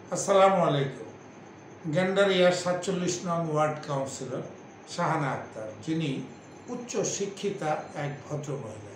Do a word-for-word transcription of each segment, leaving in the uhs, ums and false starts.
আসসালামু আলাইকুম। গেন্ডারিয়া সাতচল্লিশ নং ওয়ার্ড কাউন্সিলর শাহানা আক্তার, যিনি উচ্চ শিক্ষিতা এক ভদ্রমহিলা।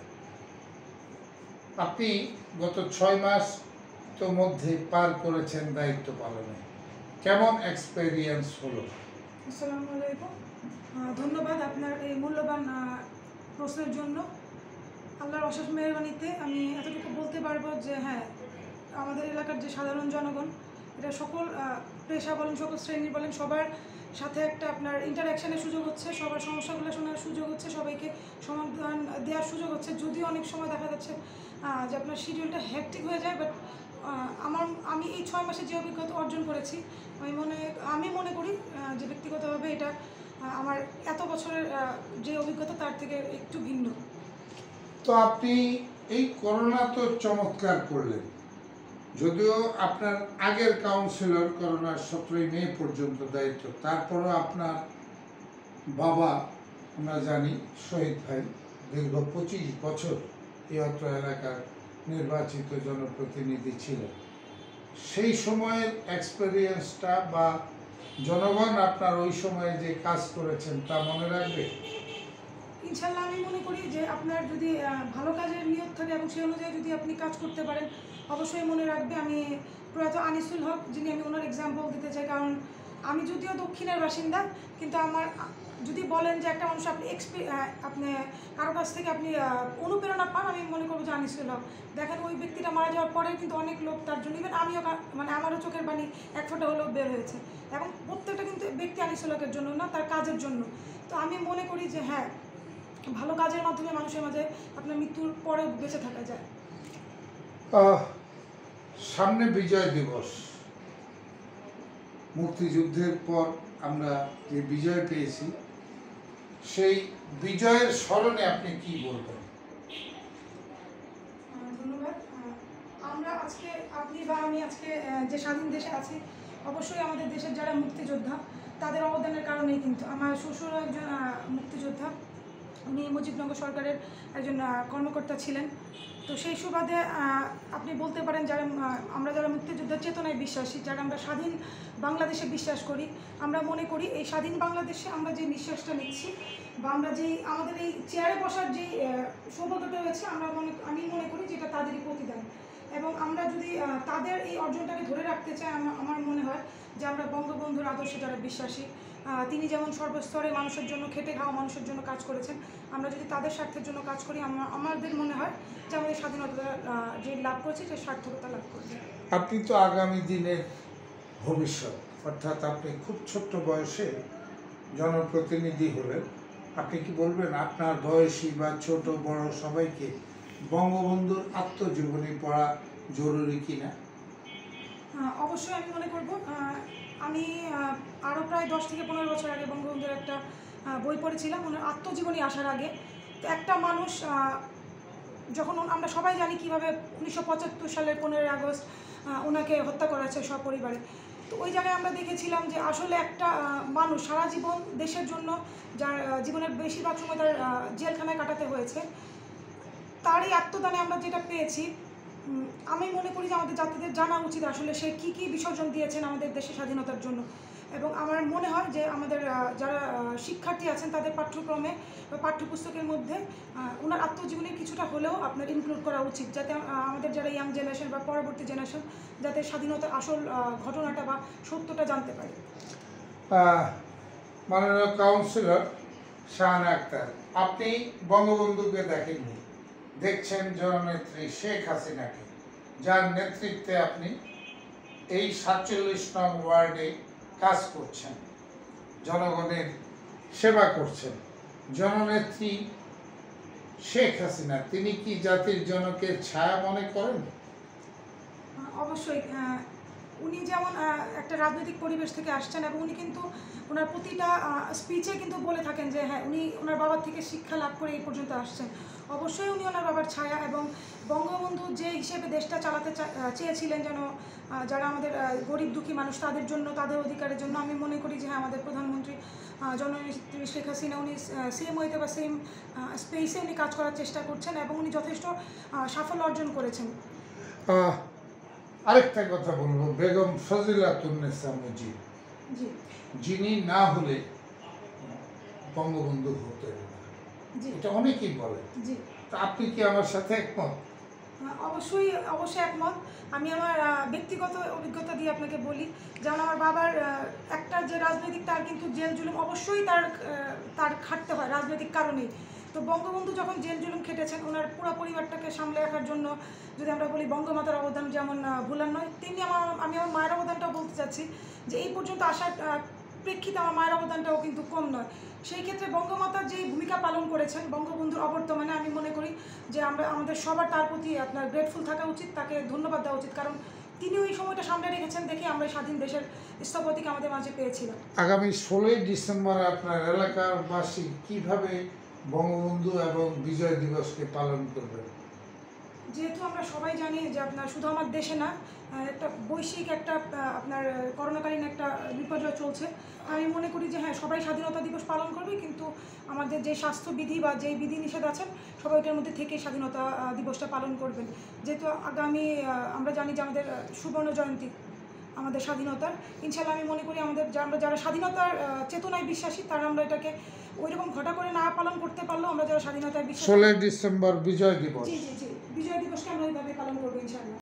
আপনি গত ছয় মাস তো মধ্যে পার করেছেন দায়িত্ব পালনে, কেমন এক্সপেরিয়েন্স হলো? আসসালামু আলাইকুম, ধন্যবাদ আপনার এই মূল্যবান প্রশ্নের জন্য। আল্লাহর অশেষ মেহরবানিতে আমি এতটুকু বলতে পারবো যে হ্যাঁ, আমাদের এলাকার যে সাধারণ জনগণ, এটা সকল পেশা বলেন, সকল শ্রেণীর বলেন, সবার সাথে একটা আপনার ইন্টারাকশানের সুযোগ হচ্ছে, সবার সমস্যাগুলো শোনার সুযোগ হচ্ছে, সবাইকে সমাধান দেওয়ার সুযোগ হচ্ছে। যদিও অনেক সময় দেখা যাচ্ছে যে আপনার শিডিউলটা হ্যাকটিক হয়ে যায়, বাট আমার আমি এই ছয় মাসে যে অভিজ্ঞতা অর্জন করেছি, আমি মনে আমি মনে করি যে ব্যক্তিগতভাবে এটা আমার এত বছরের যে অভিজ্ঞতা তার থেকে একটু ভিন্ন। তো আপনি এই করোনা তো চমৎকার করলেন, যদিও আপনার আগের কাউন্সিলর করোনার সতেরোই মে পর্যন্ত দায়িত্ব, তারপরও আপনার বাবা আমরা জানি শহীদ ভাই দীর্ঘ পঁচিশ বছর এই অত্র এলাকার নির্বাচিত জনপ্রতিনিধি ছিলেন। সেই সময়ের এক্সপেরিয়েন্সটা বা জনগণ আপনার ওই সময়ে যে কাজ করেছেন তা মনে রাখবে? ইনশাল্লাহ আমি মনে করি যে আপনার যদি ভালো কাজের নিয়ত থাকে এবং সেই অনুযায়ী যদি আপনি কাজ করতে পারেন, অবশ্যই মনে রাখবে। আমি প্রয়াত আনিসুল হক, যিনি আমি ওনার এক্সাম্পল দিতে চাই, কারণ আমি যদিও দক্ষিণের বাসিন্দা, কিন্তু আমার যদি বলেন যে একটা মানুষ আপনি এক্সপি আপনি কারো কাছ থেকে আপনি অনুপ্রেরণা পান, আমি মনে করবো যে আনিসুল হক। দেখেন, ওই ব্যক্তিটা মারা যাওয়ার পরে কিন্তু অনেক লোক তার জন্য, ইভেন আমিও মানে আমারও চোখের পানি এক ফোঁটা হলেও বের হয়েছে, এবং প্রত্যেকটা কিন্তু ব্যক্তি আনিসুল হকের জন্য না, তার কাজের জন্য। তো আমি মনে করি যে হ্যাঁ, ভালো কাজের মাধ্যমে মানুষের মাঝে আপনার মৃত্যুর পরেও বেঁচে থাকা যায়। সামনে বিজয় দিবস, মুক্তিযুদ্ধের পর আমরা যে বিজয় পেয়েছি, সেই বিজয়ের স্মরণে আপনি কি বলবেন? ধন্যবাদ। আমরা আজকে, আপনি বা আমি আজকে যে স্বাধীন দেশে আছি, অবশ্যই আমাদের দেশের যারা মুক্তিযোদ্ধা তাদের অবদানের কারণেই। কিন্তু আমার শ্বশুরও একজন মুক্তিযোদ্ধা, উনি মুজিবনগর সরকারের একজন কর্মকর্তা ছিলেন। তো সেই সুবাদে আপনি বলতে পারেন যারা আমরা যারা মুক্তিযুদ্ধের চেতনায় বিশ্বাসী, যারা আমরা স্বাধীন বাংলাদেশে বিশ্বাস করি, আমরা মনে করি এই স্বাধীন বাংলাদেশে আমরা যে নিঃশ্বাসটা নিচ্ছি বা আমরা যেই আমাদের এই চেয়ারে বসার যেই সৌভাগ্যটা রয়েছে, আমরা মনে আমি মনে করি যে এটা তাদেরই প্রতিদান। এবং আমরা যদি তাদের এই অর্জনটাকে ধরে রাখতে চাই, আমার মনে হয় যে আমরা বঙ্গবন্ধুর আদর্শে যারা বিশ্বাসী, তিনি যেমন সর্বস্তরে মানুষের জন্য খেটে খাওয়া মানুষের জন্য কাজ করেছেন, আমরা যদি তাদের স্বার্থের জন্য কাজ করি, আমরা আমাদের মনে হয় যে আমাদের স্বাধীনতা যে লাভ করেছি সে সার্থকতা লাভ করবে। আপনি তো আগামী দিনের ভবিষ্যৎ, অর্থাৎ আপনি খুব ছোট্ট বয়সে জনপ্রতিনিধি হলেন। আপনি কি বলবেন আপনার বয়সী বা ছোট বড় সবাইকে বঙ্গবন্ধুর আত্মজীবনী পড়া জরুরি কিনা? অবশ্যই আমি মনে করব। আমি আরও প্রায় দশ থেকে পনেরো বছর আগে বঙ্গবন্ধুর একটা বই পড়েছিলাম, ওনার আত্মজীবনী আসার আগে। তো একটা মানুষ যখন, আমরা সবাই জানি কীভাবে উনিশশো পঁচাত্তর সালের পনেরোই আগস্ট ওনাকে হত্যা করা হয়েছে সপরিবারে। তো ওই জায়গায় আমরা দেখেছিলাম যে আসলে একটা মানুষ সারা জীবন দেশের জন্য, যার জীবনের বেশিরভাগ সময় তার জেলখানায় কাটাতে হয়েছে, তার এই আত্মদানে আমরা যেটা পেয়েছি, আমি মনে করি যে আমাদের জাতিদের জানা উচিত আসলে সে কী কী বিসর্জন দিয়েছেন আমাদের দেশের স্বাধীনতার জন্য। এবং আমার মনে হয় যে আমাদের যারা শিক্ষার্থী আছেন তাদের পাঠ্যক্রমে বা পাঠ্যপুস্তকের মধ্যে ওনার আত্মজীবনীর কিছুটা হলেও আপনার ইনক্লুড করা উচিত, যাতে আমাদের যারা ইয়াং জেনারেশন বা পরবর্তী জেনারেশন যাতে স্বাধীনতার আসল ঘটনাটা বা সত্যটা জানতে পারে। মাননীয় কাউন্সিলর শাহানা আক্তার, আপনি বঙ্গবন্ধুকে দেখেননি, দেখছেন জননেত্রী শেখ হাসিনাকে, যার নেতৃত্বে আপনি এই সাতচল্লিশ নং ওয়ার্ডে কাজ করছেন, জনগণের সেবা করছেন। জননেত্রী শেখ হাসিনা, তিনি কি জাতির জনকের ছায়া মনে করেন? অবশ্যই। উনি যেমন একটা রাজনৈতিক পরিবেশ থেকে আসছেন, এবং উনি কিন্তু ওনার প্রতিটা স্পিচে কিন্তু বলে থাকেন যে হ্যাঁ, উনি ওনার বাবার থেকে শিক্ষা লাভ করে এই পর্যন্ত আসছেন। অবশ্যই উনি ওনার বাবার ছায়া, এবং বঙ্গবন্ধু যে হিসেবে দেশটা চালাতে চেয়েছিলেন, যেন যারা আমাদের গরিব দুঃখী মানুষ তাদের জন্য, তাদের অধিকারের জন্য, আমি মনে করি যে হ্যাঁ, আমাদের প্রধানমন্ত্রী জননেত্রী শেখ হাসিনা উনি সেম ওয়েতে বা সেম স্পেসে উনি কাজ করার চেষ্টা করছেন, এবং উনি যথেষ্ট সাফল্য অর্জন করেছেন। আরেকটা কথা বলবো, বেগম ফজিলাতুন্নেসা মুজিব জি যিনি না হলে বঙ্গবন্ধু হতেন না, জি এটা অনেকেই বলে। জি তা আপনি কি আমার সাথে একমত? আহ, অবশ্যই অবশ্যই একমত। আমি আমার আহ, ব্যক্তিগত অভিজ্ঞতা দিয়ে আপনাকে বলি, যেমন আমার বাবার আহ, একটা যে রাজনৈতিক, তার কিন্তু জেল জুলুম অবশ্যই তার আহ, তার খাটতে হয় রাজনৈতিক কারণেই। তো বঙ্গবন্ধু যখন জেল জুলুম খেটেছেন, ওনার পুরো পরিবারটাকে সামলে রাখার জন্য যদি আমরা বলি বঙ্গমাতার অবদান যেমন আহ, ভুলার নয়, তেমনি আমার আমি আমার মায়ের অবদানটাও বলতে চাচ্ছি যে এই পর্যন্ত আসার আহ, প্রেক্ষিতে আমার মায়ের অবদানটাও কিন্তু কম নয়। সেই ক্ষেত্রে বঙ্গমাতা যে ভূমিকা পালন করেছেন বঙ্গবন্ধুর অবর্তমানে, আমি মনে করি যে আমরা আমাদের সবার তার প্রতি আপনার গ্রেটফুল থাকা উচিত, তাকে ধন্যবাদ দেওয়া উচিত, কারণ তিনি ওই সময়টা সামনে রেখেছেন দেখে আমরা এই স্বাধীন দেশের স্থপতিকে আমাদের মাঝে পেয়েছিলাম। আগামী ষোলোই ডিসেম্বর আপনার এলাকার বাসী কিভাবে বঙ্গবন্ধু এবং বিজয় দিবসকে পালন করবেন? যেহেতু আমরা সবাই জানি যে আপনার শুধু আমার দেশে না, আহ, একটা বৈশ্বিক একটা আহ, আপনার আহ, করোনাকালীন একটা বিপর্যয় চলছে, আমি মনে করি যে হ্যাঁ সবাই স্বাধীনতা দিবস পালন করবে, কিন্তু আমাদের যে স্বাস্থ্যবিধি বা যেই বিধিনিষেধ আছেন সবাই ওইটার মধ্যে থেকে স্বাধীনতা আহ, দিবসটা পালন করবেন। যেহেতু আগামী আহ, আমরা জানি যে আমাদের আহ, সুবর্ণ জয়ন্তী আমাদের স্বাধীনতার, ইনশাল্লাহ আমি মনে করি আমাদের যা- আমরা যারা স্বাধীনতার আহ, চেতনায় বিশ্বাসী তারা আমরা এটাকে ওইরকম ঘটা করে না পালন করতে পারলেও আমরা যারা স্বাধীনতায় বিশ্বাসী, ষোলোই ডিসেম্বর বিজয় দিবস। জি জি জি বিজয় দিবসকে আমরা ওইভাবে পালন করবো ইনশাল্লাহ।